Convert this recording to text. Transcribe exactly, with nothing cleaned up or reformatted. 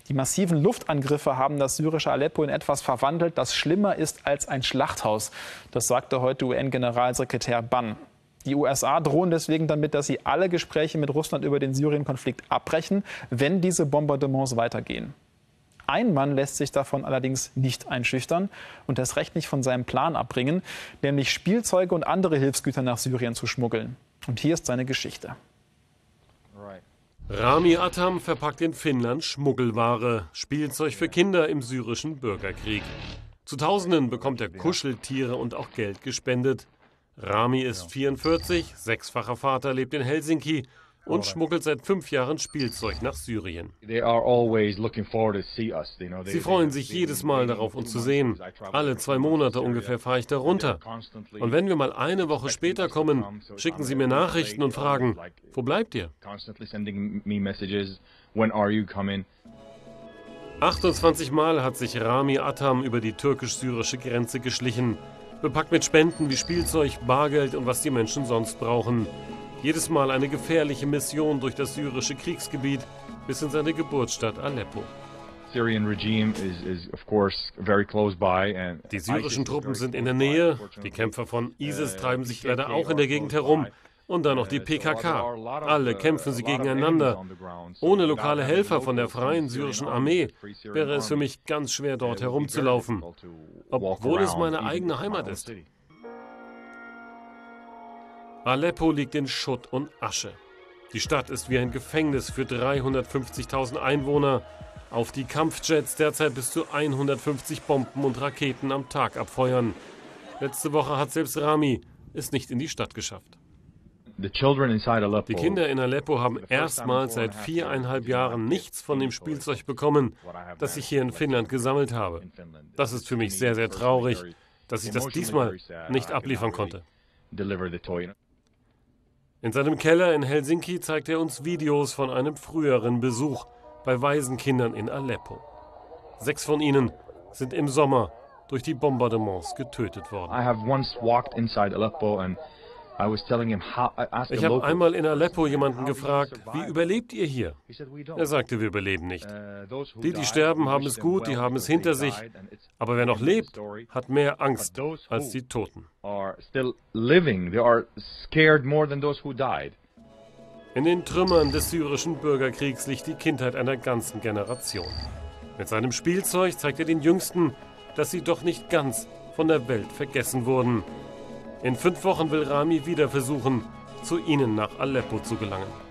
Die massiven Luftangriffe haben das syrische Aleppo in etwas verwandelt, das schlimmer ist als ein Schlachthaus. Das sagte heute U N-Generalsekretär Ban. Die U S A drohen deswegen damit, dass sie alle Gespräche mit Russland über den Syrien-Konflikt abbrechen, wenn diese Bombardements weitergehen. Ein Mann lässt sich davon allerdings nicht einschüchtern und erst recht nicht von seinem Plan abbringen, nämlich Spielzeuge und andere Hilfsgüter nach Syrien zu schmuggeln. Und hier ist seine Geschichte. Rami Atam verpackt in Finnland Schmuggelware, Spielzeug für Kinder im syrischen Bürgerkrieg. Zu Tausenden bekommt er Kuscheltiere und auch Geld gespendet. Rami ist vierundvierzig, sechsfacher Vater, lebt in Helsinki und schmuggelt seit fünf Jahren Spielzeug nach Syrien. Sie freuen sich jedes Mal darauf, uns zu sehen. Alle zwei Monate ungefähr fahre ich da runter. Und wenn wir mal eine Woche später kommen, schicken sie mir Nachrichten und fragen, wo bleibt ihr? achtundzwanzig Mal hat sich Rami Atam über die türkisch-syrische Grenze geschlichen. Bepackt mit Spenden wie Spielzeug, Bargeld und was die Menschen sonst brauchen. Jedes Mal eine gefährliche Mission durch das syrische Kriegsgebiet bis in seine Geburtsstadt Aleppo. Die syrischen Truppen sind in der Nähe, die Kämpfer von ISIS treiben sich leider auch in der Gegend herum. Und dann noch die P K K. Alle kämpfen sie gegeneinander. Ohne lokale Helfer von der Freien Syrischen Armee wäre es für mich ganz schwer, dort herumzulaufen, obwohl es meine eigene Heimat ist. Aleppo liegt in Schutt und Asche. Die Stadt ist wie ein Gefängnis für dreihundertfünfzigtausend Einwohner, auf die Kampfjets derzeit bis zu hundertfünfzig Bomben und Raketen am Tag abfeuern. Letzte Woche hat selbst Rami es nicht in die Stadt geschafft. Die Kinder in Aleppo haben erstmals seit viereinhalb Jahren nichts von dem Spielzeug bekommen, das ich hier in Finnland gesammelt habe. Das ist für mich sehr, sehr traurig, dass ich das diesmal nicht abliefern konnte. In seinem Keller in Helsinki zeigt er uns Videos von einem früheren Besuch bei Waisenkindern in Aleppo. Sechs von ihnen sind im Sommer durch die Bombardements getötet worden. Ich habe einmal in Aleppo jemanden gefragt, wie überlebt ihr hier? Er sagte, wir überleben nicht. Die, die sterben, haben es gut, die haben es hinter sich. Aber wer noch lebt, hat mehr Angst als die Toten. In den Trümmern des syrischen Bürgerkriegs liegt die Kindheit einer ganzen Generation. Mit seinem Spielzeug zeigt er den Jüngsten, dass sie doch nicht ganz von der Welt vergessen wurden. In fünf Wochen will Rami wieder versuchen, zu ihnen nach Aleppo zu gelangen.